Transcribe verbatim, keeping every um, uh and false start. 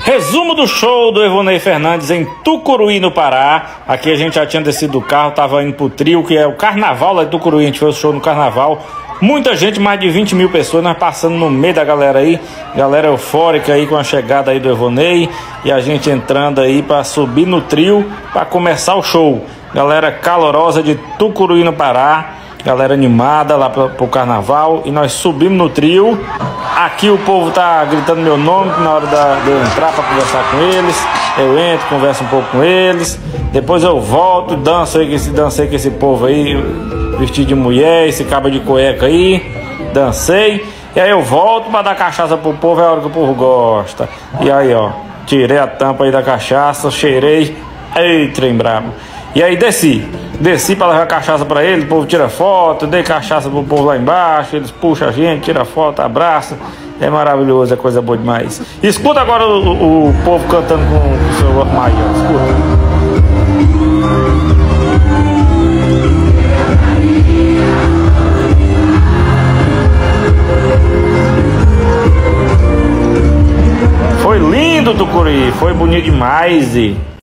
Resumo do show do Evonei Fernandes em Tucuruí, no Pará. Aqui a gente já tinha descido do carro, tava indo pro trio, que é o carnaval lá de Tucuruí. A gente fez o show no carnaval. Muita gente, mais de vinte mil pessoas, nós passando no meio da galera aí. Galera eufórica aí com a chegada aí do Evonei. E a gente entrando aí pra subir no trio pra começar o show. Galera calorosa de Tucuruí, no Pará. Galera animada lá pro, pro carnaval. E nós subimos no trio. Aqui o povo tá gritando meu nome na hora da, de eu entrar pra conversar com eles. Eu entro, converso um pouco com eles. Depois eu volto, danço aí, esse, dancei com esse povo aí, vestido de mulher, esse cabo de cueca aí. Dancei. E aí eu volto pra dar cachaça pro povo, é a hora que o povo gosta. E aí, ó, tirei a tampa aí da cachaça, cheirei. Ei, trem brabo. E aí desci. Desci pra levar cachaça pra eles, o povo tira foto, dei cachaça pro povo lá embaixo, eles puxam a gente, tira foto, abraça. É maravilhoso, é coisa boa demais. Escuta agora o, o, o povo cantando com, com o seu armário, escuta. Foi lindo, Tucuruí, foi bonito demais. E